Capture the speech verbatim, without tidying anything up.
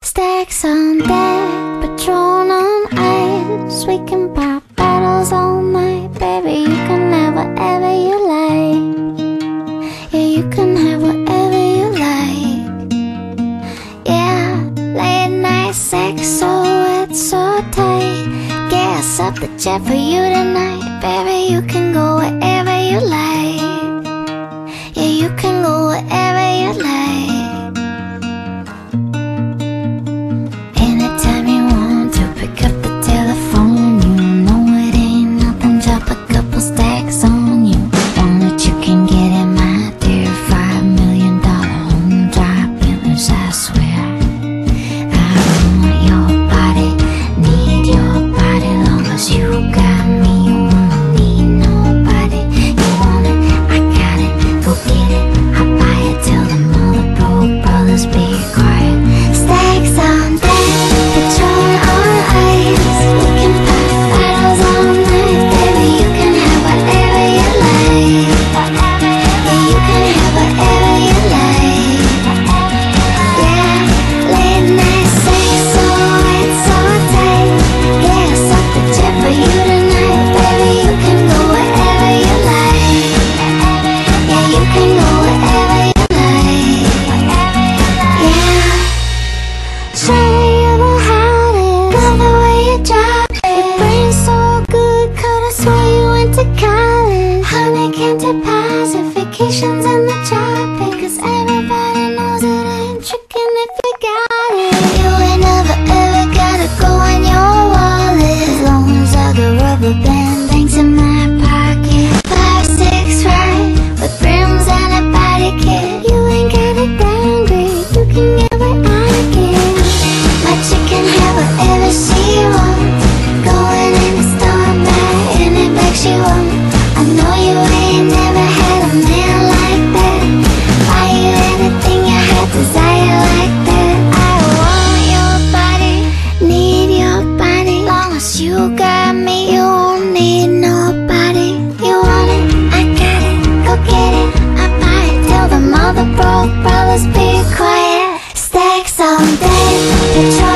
Stacks on deck, Patron on ice. We can pop bottles all night. Baby, you can have whatever you like. Yeah, you can have whatever you like. Yeah, late night sex, so wet, so tight. Gas up the jet for you tonight. Baby, you can go wherever you like. Yeah, you can go wherever you like. Anytime you want to pick up the telephone, you know it ain't nothing, drop a couple stacks on you. One that you can get in, my dear, five million dollar home drive builders, I swear. I want your body, need your body, long as you got me. You won't need nobody. You want it, I got it, go get it, I'll buy it. Tell them all the broke brothers be quiet. Stacks on deck, Patron on ice. We can pop bottles all night. Baby, you can have whatever you like. Yeah, you can have whatever you like. Yeah, late night sex, so wet, so tight. Gas up the jet for you tonight. Baby, you can go wherever you like. Yeah, you can go wherever you like. Yeah, show you the hottest. Love the way you drop it. Your brain's so good, coulda swore you went to college. Honey, can't deposit vacations in the tropics, 'cause everybody knows it ain't tricking if you got it. You ain't never ever gotta go in your wallet, as long as I got rubber band banks in my pocket. Five, six, right, with rims and a body kit. You ain't gotta downgrade, you can get what I get. My chick can have whatever she wants. Going in the store, buy any bag she wants. I know you ain't never had a man like that. Buy you anything your heart desire like that. I want your body, need your body. Long as you got me, you won't need nobody. You want it, I got it, go get it, I buy it. Tell them all the broke brothers be quiet. Stacks on deck, Patron